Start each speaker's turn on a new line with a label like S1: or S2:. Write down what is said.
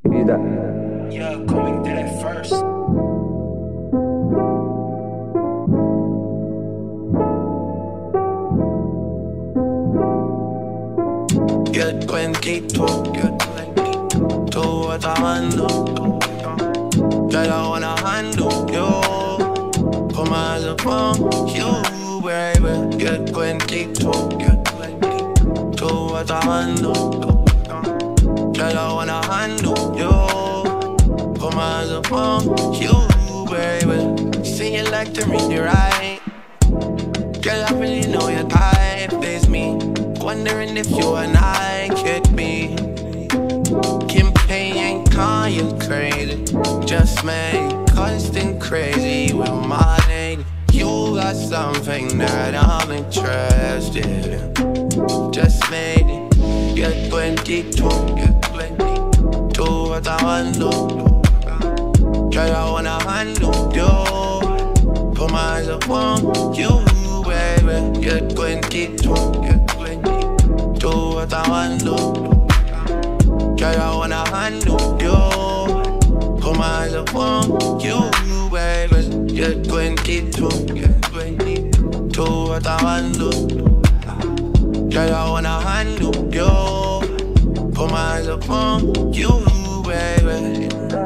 S1: Is that?
S2: Yeah, komeng did it first. Get 22, what I handle. Girl, I wanna handle you. Come as a phone, you, baby. Get 22, what I handle. Girl, I wanna handle you. Come as a phone, you, baby. See you like to read your right. Girl, I really know your type is me. Wondering if you and I could be. Campaign ain't call you crazy. Just made constant crazy with my lady. You got something that I'm interested in. Just made it. You're 22, what I handle. Girl, I wanna handle you. Put my eyes up on you, baby. You're 22, what I handle. Girl, I wanna handle you. Put my eyes up on you, baby. You're 22, what I handle. Girl, I wanna handle you. Put my eyes up on you, baby.